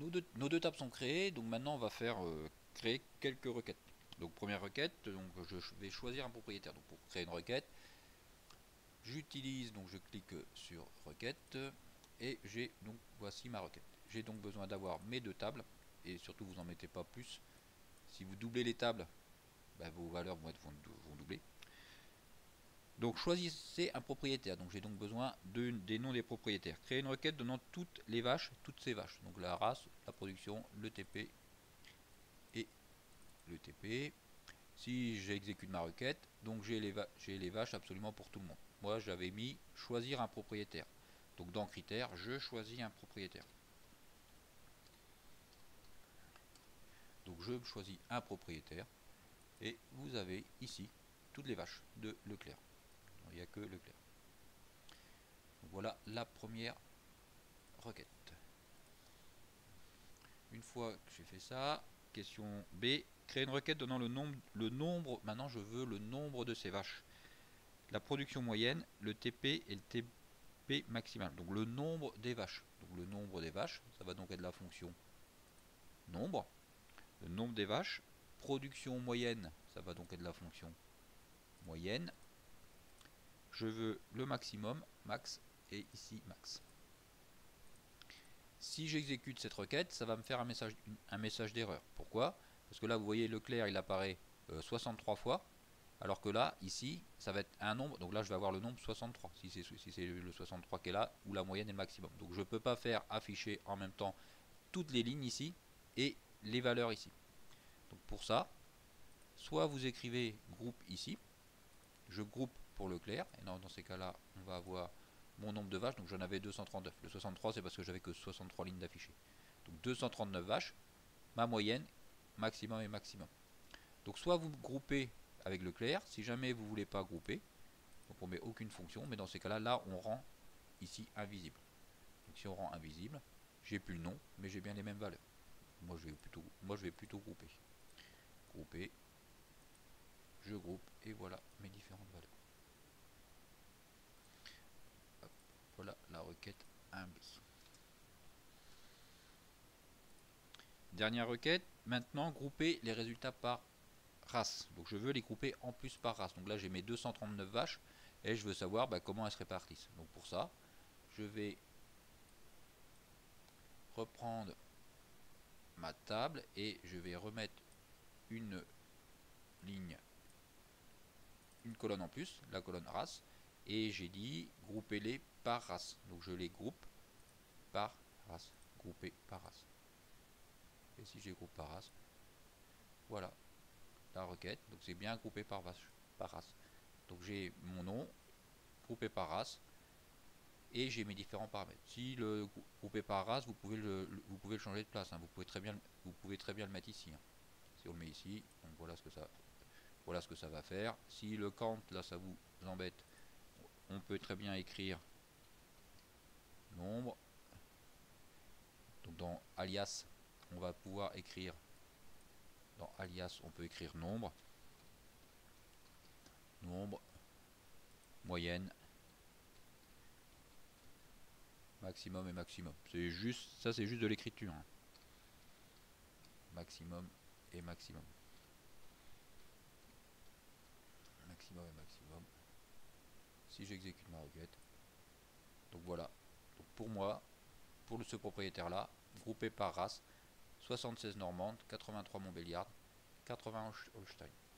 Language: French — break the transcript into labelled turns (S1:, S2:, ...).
S1: nos deux tables sont créées, donc maintenant on va faire créer quelques requêtes. Donc première requête, donc je vais choisir un propriétaire. Donc pour créer une requête, j'utilise, donc je clique sur requête et j'ai donc voici ma requête. J'ai donc besoin d'avoir mes deux tables et surtout vous en mettez pas plus. Si vous doublez les tables, ben, vos valeurs vont doubler. Donc choisissez un propriétaire. Donc j'ai donc besoin des noms des propriétaires. Créer une requête donnant toutes les vaches, toutes ces vaches. Donc la race, la production, le TP et le TP. Si j'exécute ma requête, donc j'ai les vaches absolument pour tout le monde. Moi j'avais mis choisir un propriétaire. Donc dans critères, je choisis un propriétaire. Donc je choisis un propriétaire et vous avez ici toutes les vaches de Leclerc. Il n'y a que Leclerc. Donc voilà la première requête. Une fois que j'ai fait ça, question B, créer une requête donnant le nombre, maintenant je veux le nombre de ces vaches. La production moyenne, le TP et le TP maximal. Donc le nombre des vaches. Donc le nombre des vaches, ça va donc être la fonction nombre. Le nombre des vaches. Production moyenne, ça va donc être la fonction moyenne. Je veux le maximum, max, et ici max. Si j'exécute cette requête, ça va me faire un message d'erreur. Pourquoi? Parce que là, vous voyez, Leclerc, il apparaît 63 fois. Alors que là, ici, ça va être un nombre. Donc là, je vais avoir le nombre 63. Si c'est le 63 qui est là, ou la moyenne est le maximum. Donc je ne peux pas faire afficher en même temps toutes les lignes ici et les valeurs ici. Donc pour ça, soit vous écrivez groupe ici. Je groupe pour Leclerc. Et dans ces cas-là, on va avoir mon nombre de vaches. Donc j'en avais 239. Le 63, c'est parce que j'avais que 63 lignes d'affichés. Donc 239 vaches. Ma moyenne, maximum et maximum. Donc soit vous groupez avec Leclerc, si jamais vous ne voulez pas grouper, donc on met aucune fonction, mais dans ces cas-là, là on rend ici invisible. Donc si on rend invisible, j'ai plus le nom, mais j'ai bien les mêmes valeurs. Moi je vais plutôt grouper. Grouper, je groupe, et voilà mes différentes valeurs. Hop, voilà la requête 1B. Dernière requête, maintenant grouper les résultats par race. Donc je veux les grouper en plus par race. Donc là j'ai mes 239 vaches et je veux savoir comment elles se répartissent. Donc pour ça, je vais reprendre ma table et je vais remettre une ligne, une colonne en plus, la colonne race, et j'ai dit grouper-les par race. Donc je les groupe par race, grouper par race. Et si j'ai groupe par race, voilà la requête. Donc c'est bien groupé par race. Donc j'ai mon nom groupé par race et j'ai mes différents paramètres. Si le groupé par race, vous pouvez le changer de place. Hein. Vous pouvez très bien le mettre ici. Hein. Si on le met ici, donc voilà ce que ça va faire. Si le count là ça vous embête, on peut très bien écrire nombre. Donc dans alias, on va pouvoir écrire, dans alias on peut écrire nombre, moyenne, maximum et maximum. C'est juste, ça c'est juste de l'écriture. Hein. Maximum et maximum. Maximum et maximum. Si j'exécute ma requête. Donc voilà. Donc pour moi, pour ce propriétaire là, groupé par race, 76 Normande, 83 Montbéliard, 80 Holstein.